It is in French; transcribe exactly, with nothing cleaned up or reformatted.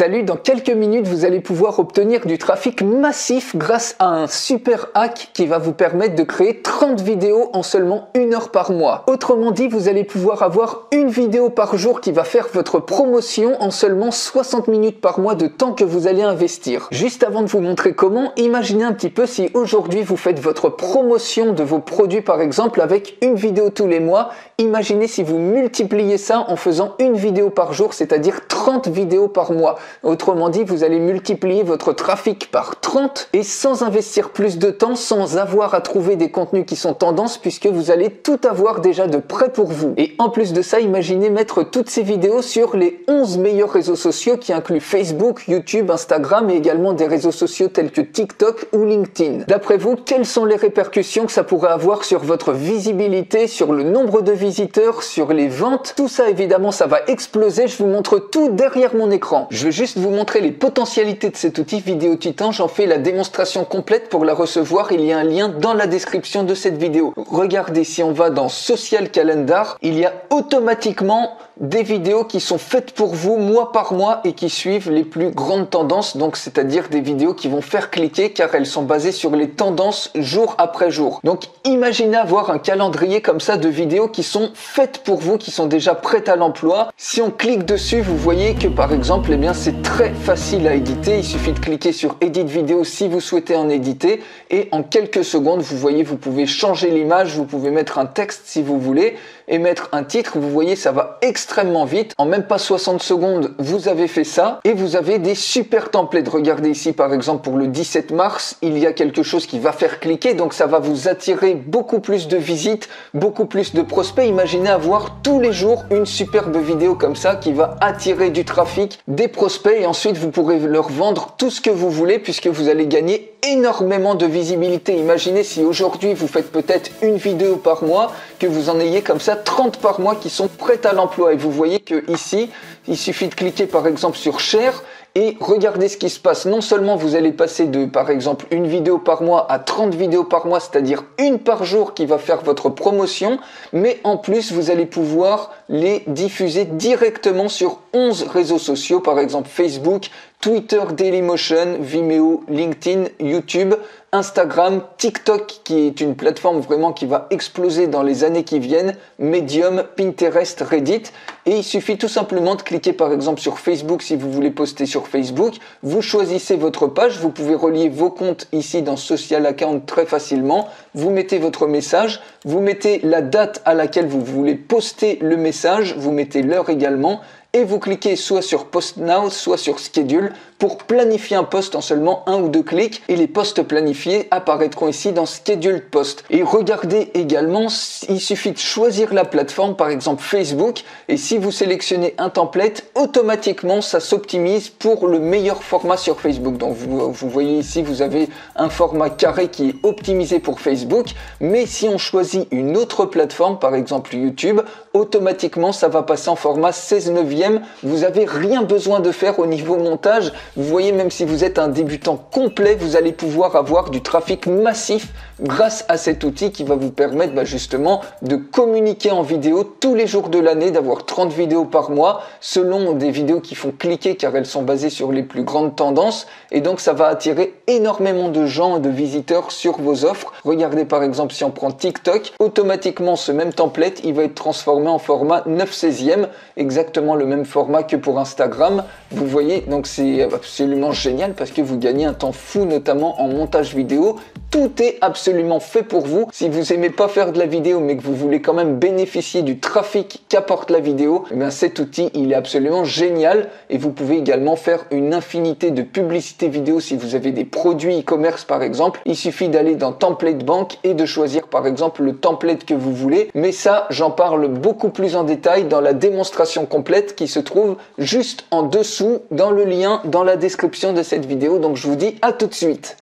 Salut, dans quelques minutes, vous allez pouvoir obtenir du trafic massif grâce à un super hack qui va vous permettre de créer trente vidéos en seulement une heure par mois. Autrement dit, vous allez pouvoir avoir une vidéo par jour qui va faire votre promotion en seulement soixante minutes par mois de temps que vous allez investir. Juste avant de vous montrer comment, imaginez un petit peu si aujourd'hui vous faites votre promotion de vos produits par exemple avec une vidéo tous les mois. Imaginez si vous multipliez ça en faisant une vidéo par jour, c'est-à-dire trente vidéos par mois. Autrement dit, vous allez multiplier votre trafic par trente et sans investir plus de temps, sans avoir à trouver des contenus qui sont tendances puisque vous allez tout avoir déjà de prêt pour vous. Et en plus de ça, imaginez mettre toutes ces vidéos sur les onze meilleurs réseaux sociaux qui incluent Facebook, YouTube, Instagram et également des réseaux sociaux tels que TikTok ou LinkedIn. D'après vous, quelles sont les répercussions que ça pourrait avoir sur votre visibilité, sur le nombre de visiteurs, sur les ventes? Tout ça, évidemment, ça va exploser. Je vous montre tout derrière mon écran. Je vais juste vous montrer les potentialités de cet outil Vidéo Titan. J'en fais la démonstration complète. Pour la recevoir, il y a un lien dans la description de cette vidéo. Regardez, si on va dans Social Calendar, il y a automatiquement des vidéos qui sont faites pour vous mois par mois et qui suivent les plus grandes tendances, donc c'est-à-dire des vidéos qui vont faire cliquer car elles sont basées sur les tendances jour après jour. Donc imaginez avoir un calendrier comme ça de vidéos qui sont faites pour vous, qui sont déjà prêtes à l'emploi. Si on clique dessus, vous voyez que par exemple, eh bien c'est très facile à éditer. Il suffit de cliquer sur Edit vidéo si vous souhaitez en éditer et en quelques secondes, vous voyez, vous pouvez changer l'image, vous pouvez mettre un texte si vous voulez et mettre un titre. Vous voyez, ça va extrêmement vite. En même pas soixante secondes, vous avez fait ça et vous avez des super templates. Regardez ici, par exemple, pour le dix-sept mars, il y a quelque chose qui va faire cliquer. Donc, ça va vous attirer beaucoup plus de visites, beaucoup plus de prospects. Imaginez avoir tous les jours une superbe vidéo comme ça qui va attirer du trafic, des prospects et ensuite, vous pourrez leur vendre tout ce que vous voulez puisque vous allez gagner énormément de visibilité. Imaginez si aujourd'hui, vous faites peut-être une vidéo par mois, que vous en ayez comme ça trente par mois qui sont prêtes à l'emploi. Et vous voyez que ici, il suffit de cliquer par exemple sur Share et regardez ce qui se passe. Non seulement vous allez passer de par exemple une vidéo par mois à trente vidéos par mois, c'est-à-dire une par jour qui va faire votre promotion, mais en plus vous allez pouvoir les diffuser directement sur onze réseaux sociaux, par exemple Facebook, Twitter, Dailymotion, Vimeo, LinkedIn, YouTube, Instagram, TikTok qui est une plateforme vraiment qui va exploser dans les années qui viennent, Medium, Pinterest, Reddit. Et il suffit tout simplement de cliquer par exemple sur Facebook si vous voulez poster sur Facebook. Vous choisissez votre page, vous pouvez relier vos comptes ici dans Social Account très facilement. Vous mettez votre message, vous mettez la date à laquelle vous voulez poster le message, vous mettez l'heure également. Et vous cliquez soit sur Post Now, soit sur Schedule pour planifier un post en seulement un ou deux clics et les posts planifiés apparaîtront ici dans Scheduled Post. Et regardez également, il suffit de choisir la plateforme, par exemple Facebook, et si vous sélectionnez un template, automatiquement ça s'optimise pour le meilleur format sur Facebook. Donc vous, vous voyez ici, vous avez un format carré qui est optimisé pour Facebook, mais si on choisit une autre plateforme, par exemple YouTube, automatiquement ça va passer en format seize neuvième. Vous avez rien besoin de faire au niveau montage. Vous voyez, même si vous êtes un débutant complet, vous allez pouvoir avoir du trafic massif grâce à cet outil qui va vous permettre bah, justement de communiquer en vidéo tous les jours de l'année, d'avoir trente vidéos par mois selon des vidéos qui font cliquer car elles sont basées sur les plus grandes tendances et donc ça va attirer énormément de gens et de visiteurs sur vos offres. Regardez par exemple si on prend TikTok, automatiquement ce même template il va être transformé en format neuf seizième, exactement le même format que pour Instagram. Vous voyez, donc c'est absolument génial parce que vous gagnez un temps fou notamment en montage vidéo. Tout est absolument fait pour vous. Si vous aimez pas faire de la vidéo mais que vous voulez quand même bénéficier du trafic qu'apporte la vidéo, eh bien cet outil il est absolument génial et vous pouvez également faire une infinité de publicités vidéo si vous avez des produits e-commerce par exemple. Il suffit d'aller dans Template Bank et de choisir par exemple le template que vous voulez. Mais ça, j'en parle beaucoup plus en détail dans la démonstration complète qui se trouve juste en dessous dans le lien dans la description de cette vidéo. Donc je vous dis à tout de suite.